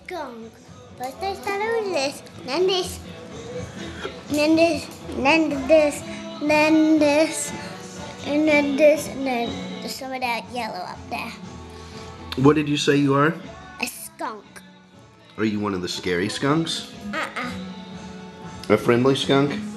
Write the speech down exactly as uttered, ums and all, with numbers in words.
skunk. First I started with this, then this, then this, then this, then this, and then this, and then some of that yellow up there. What did you say you are? A skunk. Are you one of the scary skunks? Uh-uh. A friendly skunk?